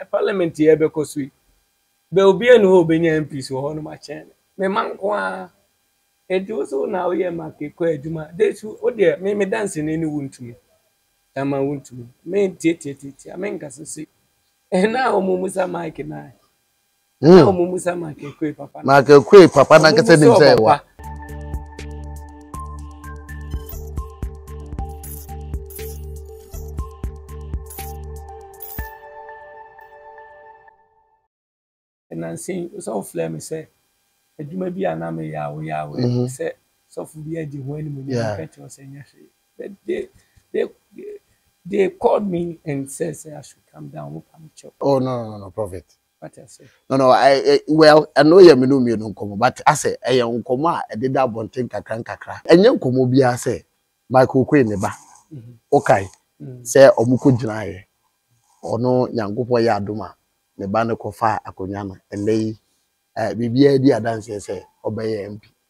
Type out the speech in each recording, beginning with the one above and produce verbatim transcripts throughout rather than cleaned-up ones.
parliament here because we be obi enu ho be nya M Ps wo ho no ma chen me manko a enti wo so na wo ye make ko adwuma dey su o de me me dance ni ni wuntumi ama wuntumi me tie tie tie me nka so si e na o mu musa mike na na o mu musa mike ko papa na make ko papa na nkese nim say wa Nancy so flame say adwuma bi ana me ya wo ya wo say so fu bi adi ho ani mu ni catch us enya hwe but they they they called me and said say I should come down we come chop. Oh no no no prophet. What I say? No no I, I well I know you me no me no nkomo but I say eh nkomo a e de da bonten kakra kakra enye nkomo bi a say Michael Queen ne ba okay say omuko gina ye ono nyankopɔ ya adoma ne ba ne kofa akonya no ene eh bibia di adanse say obeye M P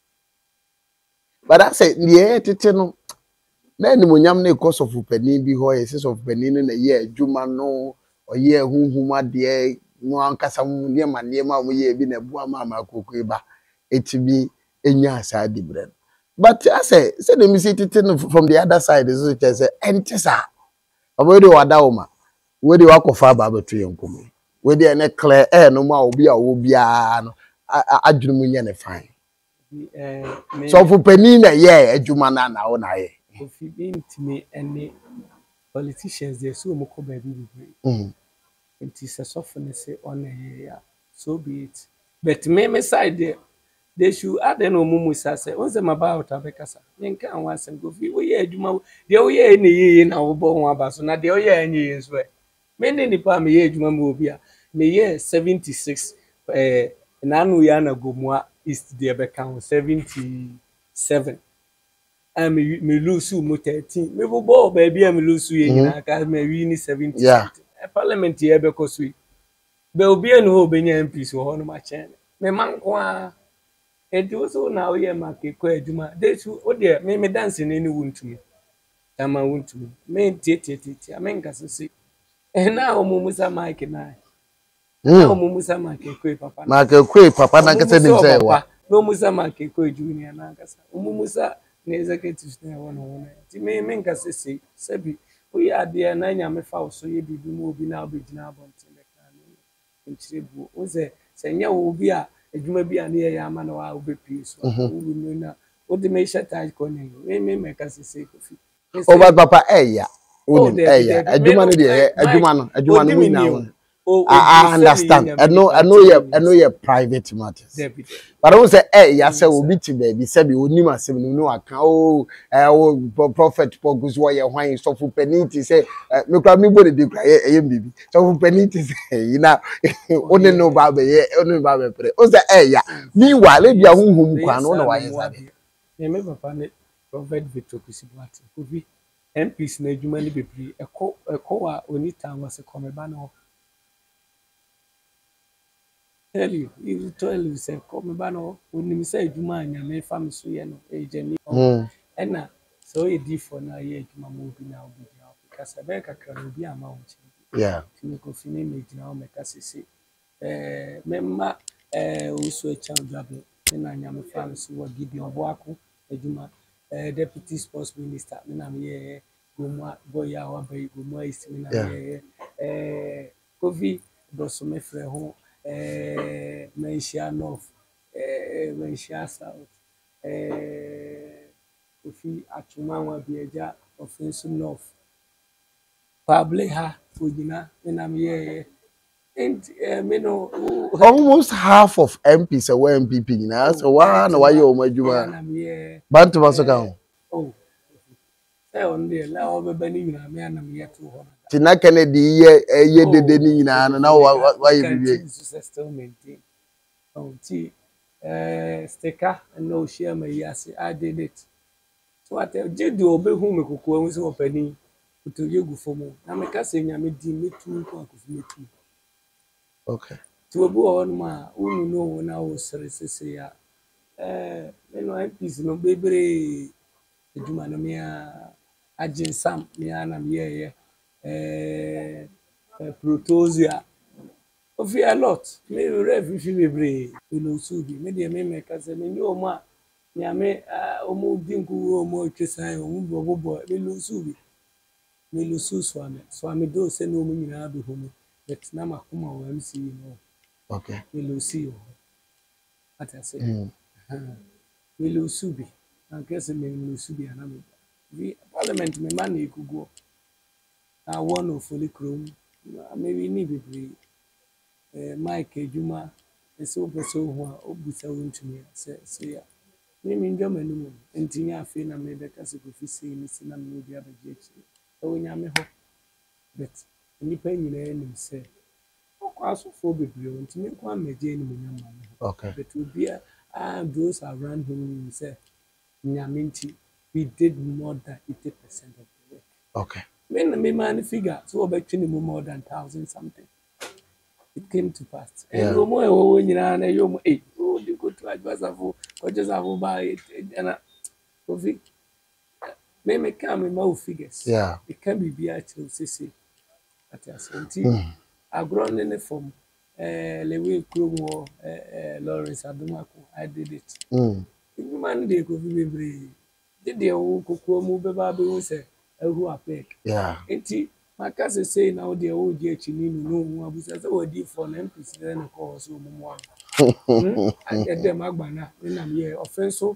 but I say the tete no na ni monyam na cause of pani bi ho yes of pani no na ye adwuma no oye hunhuma de no ankasa mu ne ma ne ma mo ye bi na bua ma ma kokoi ba etibi enya asa di bread but I say say the me see tete no from the other side is it say entisa obo de wada wo ma we de wakofa ba betu yenkomo we de na clear air no ma obi a wo bia no adwunu mu nya ne fine so for pani na ye adwuma na na wo na ye if you didn't me any politicians they so much baby mm it is a softness on here so be it but me me side there they should add no mumu say once them about abekasa nka an wasem go fi we ye adwuma de we ye ni ye na wo bo ho aba so na de we ye anyi yin so me ni nipa me ye adwuma mo obi a me ye seventy-six eh na anu ya na gomua east de beka seventy-seven I me me lose mo thirteen me bo bo baby me lose ye nyina ka me wi ni seventy yeah parliament here because we be obi enu ho be nya M Ps wo ho no ma chen me manko a enti wo so na wo ye make ko adwuma dey su o de me me dance ni ni wuntumi ama wuntumi me tie tie tie me nka so si e na o mu musa mike na na o mu musa mike ko papa na make ko papa na nkese nim say wa no musa mike ko junior na nkasa o mu musa na executive na wo no ti me me nka so si sabi o ya de na nya me fa so ye bibi mu obi na obegina abonten be kan ni nchire o ze se nya wo bi a adwuma bi a na ye ama na wa obepi so wo no na o de me shata ko ni me me me ka se se ko fi o ba papa eya o ni eya adwuma no de adwuma no adwuma no mu na I understand I know I know you I know you private matters but I won't say eh ya say obi ti baby say be onim asem no no aka o eh prophet pogus wo ye hwan so fu penity say me kwa me body dey cry eh bibi so fu penity say you know oni no ba be ye oni ba be pre o say eh ya meanwhile bia hunhum kwa no na wa ye sabe me me papa ne prophet Victor Kusibwati ko bi M Ps na adwuma ni bebri eko eko wa oni tan was come ba no tell you you tell you say come ba no oni say adwuma anya me fa me so ye no e jeni e na so e di for na ye adwuma mo bi na obi ya because be kakra no bi ama wo chi yeah timi ko fini me jina o me ka sisi eh memma eh o so e chan jabe na anya me fa me so wa gibi obo ako adwuma eh deputy sports minister me na me ye gomwa boya wa bai gomwa isi me na me eh kofi doso me fre ho eh Malaysia North eh Malaysia South eh kofi atuma wa bieja offensive North Pable ha ojina na me ye and uh, me no almost half of M Ps are M P P now so why na why you majuma bantu masoka oh say on there la obeba ni nyina me na me yeto ho tina Kennedy ye ye dede ni nyina na why you be still maintain oh ti eh sticker no share my yes I did it so what did you obehu me kokko hu so opani to yegu fomo na me ka se nya me di metu ko akofu metu okay to obu on ma unu no na o sere sese ya eh me no M Ps no bebre eduma no me a agin sam me ana me ye eh protosia of a lot. Me rev if you be below Subi. Me dear me make us a menu ma. Ya me omo dinku omo chesan omo bobo below Subi. Me lusu swame. Swame do say no me na be home. But na makuma o M C no. Okay. Me lusi o. What I say. Mm. Me lusu bi. Na kese me lusu bi ana me. We parliament me man e kugo. Na one of fully chrome. Maybe ni be eh Mike Ejuma ese opeso ho a obusa wontumi se se ya me me ndwama num ntinya afi na me beka se kofi sei ni se na me obi abaje chi e wonya me ho bet nipa nyina enim se okwa asofo bebre ntimi kwa meje ni munya ma me Okay. bet obi a those around him say nyamenti we did more than eighty percent of the work. Okay. Me na me man figure so obetwini more than one thousand something. It came to pass. And no more when you're on a young eight. Oh, you go to advise of or just have by it. And I may make come in more figures. Yeah. It can be B H O C C. At a certain I've grown in the form. Uh, Lewi Krumo, Lawrence Adumaku. I did it. Mm. You man, they could be brave. Did they all cook move about who say, who are peg? Yeah. My cousin say now the old J H no no abusa say we di for M P C na call so mo mo I get them agbana when I'm here offenso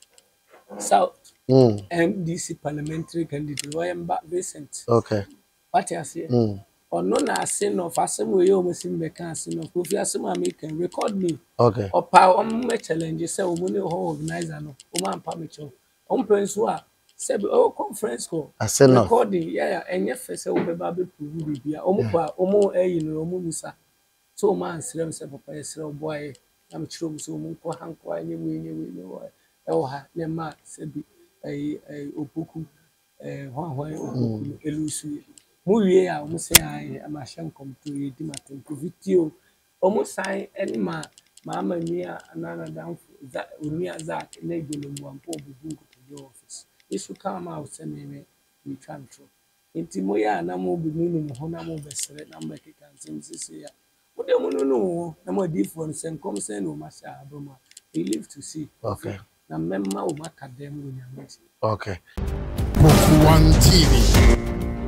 South Mm. M D C parliamentary candidate Wayamba Vincent. Okay. What you say? Mm. Or no na sin of asem we you must be can sin of Kofi asem American record me. Okay. Or power on me challenge say o mo ne ho organizer no o man pa me cho. On penso a Sebi oh conference call. Recording, yeah, yeah, and yes, I say we baby prove bibia. Omo pa, omo eh you know omo musa. So man srem say papa srem boy. I'm sure so omo ko hanko anyi we anyi we anyi we. E wo ha ne ma sebi eh eh opoku eh hwan hwan opoku elusu. Mu wie a omo say ai am ahyan kom to ye di matem video. Omo sign any ma mama nua anana dan za onua za na igolo mu ampo obugu ko office. Isu come out say me we can through. Inti moya na mo bi nunu ho na mo besere na mo keka nsem sisi ya. Wo de mo nunu na mo di for nsem kom say no ma sha aboma. We live to see. Okay. Na memma o maka dem wo nyameti. Okay. Book One T V.